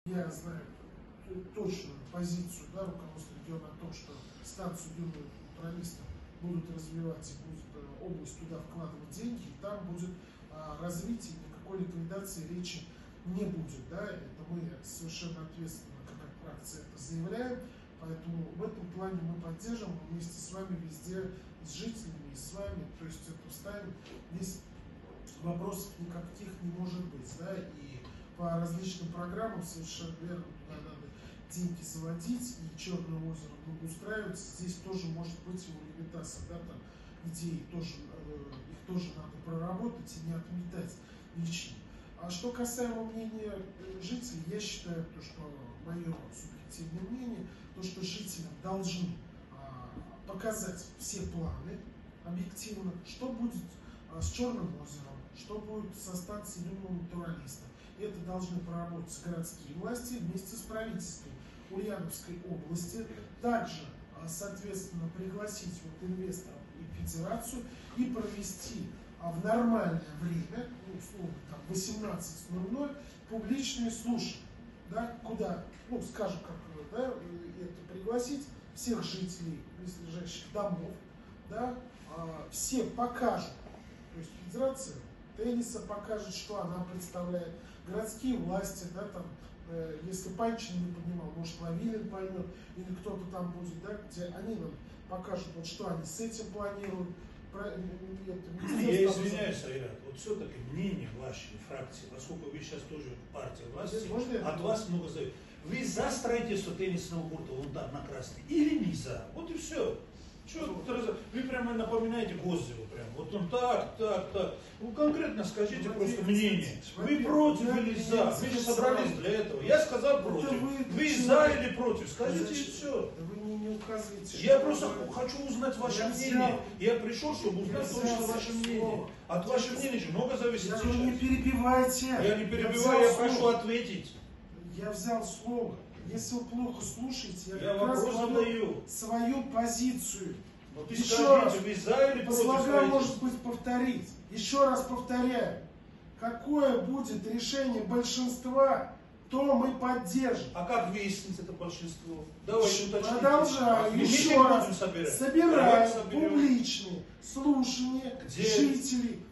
Я знаю точную позицию, да, руководства региона о том, что станцию юных натуралистов будут развивать и будут область туда вкладывать деньги, и там будет развитие, никакой ликвидации речи не будет. Да? Это мы совершенно ответственно, как фракция, это заявляем. Поэтому в этом плане мы поддержим вместе с вами везде, с жителями и с вами. То есть это вставим. Здесь вопросов никаких не может быть. Да? И по различным программам совершенно верно туда надо деньги заводить и Черное озеро благоустраивать. Здесь тоже может быть его лимитация, да, там идеи тоже, их тоже надо проработать и не отметать лишнее. А что касаемо мнения жителей, я считаю, то, что мое субъективное мнение, то, что жителям должны показать все планы объективно, что будет с Черным озером, что будет со станцией юного натуралиста. Это должны проработать городские власти вместе с правительством Ульяновской области. Также, соответственно, пригласить вот инвесторов и федерацию и провести в нормальное время, ну, условно, там, 18:00, публичные слушания, да, куда, ну, скажем, как, да, это пригласить всех жителей близлежащих домов, да, все покажут, то есть федерация тенниса покажет, что она представляет, городские власти, да, там, если Панчин не понимал, может, Лавилин поймет, или кто-то там будет, да, где они нам покажут, вот, что они с этим планируют. Я извиняюсь, Айрат, вот все-таки мнение вашей фракции, поскольку вы сейчас тоже партия власти, от вас много зависит. Вы за строительство теннисного корта вон там на Красной или не за? Вот и все. Вы прямо напоминаете Гоззеву, прям. Вот он так. Ну конкретно скажите просто мнение. Вы против или за? Мы же собрались для этого. Я сказал против. Вы за или против? Скажите и все. Я просто хочу узнать ваше мнение. Я пришел, чтобы узнать точно ваше мнение. От вашего мнения же много зависит сейчас. Не перебивайте. Я не перебиваю, я прошу ответить. Я взял слово. Если вы плохо слушаете, я вопрос задаю. Свою позицию. Вот еще раз, вы за или по слогам, может быть, повторить. Еще раз повторяю. Какое будет решение большинства, то мы поддержим. А как выяснить это большинство? Давайте уточните. Продолжаю. Еще раз. Собираем публичные слушания жителей.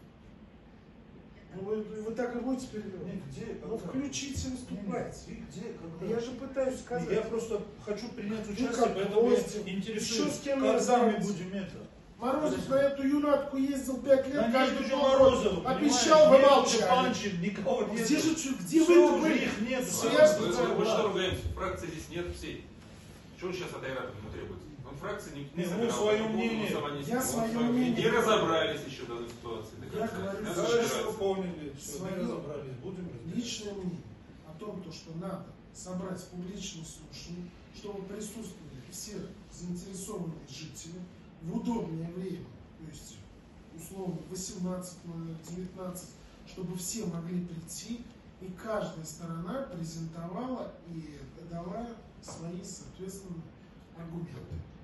Вы так и будете перебивать? Где? Ну включите, выступайте. Где? Когда? Я же пытаюсь сказать. Я просто хочу принять участие, поэтому я интересуюсь, как мы будем это. Морозов на эту юнатку ездил 5 лет, да каждый нет, Морозов, обещал, вы молчали. Панчин, никого нет. Где вы были? Их нет. Вы что ругаемся? Фракции здесь нет всей. Что сейчас от Айрата ему требуется? Он фракции не собирал. Свое мнение. Я свое мнение. Не разобрались еще до этой ситуации. Я говорю, что поняли, все, не разобрались. Будем разбираться. Личное мнение о том, что надо собрать публичные слушания, чтобы присутствовали все заинтересованные жители в удобное время, то есть условно 18:00-19:00, чтобы все могли прийти, и каждая сторона презентовала и дала свои, соответственно, аргументы.